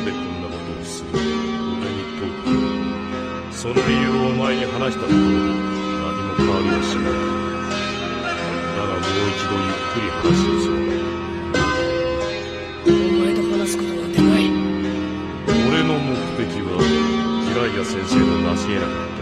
でこんなことをする？俺に問う。その理由をお前に話したところで何も変わりはしない。だがもう一度ゆっくり話をする。 お前と話すことなんてない。 俺の目的は平井先生の成し得なかった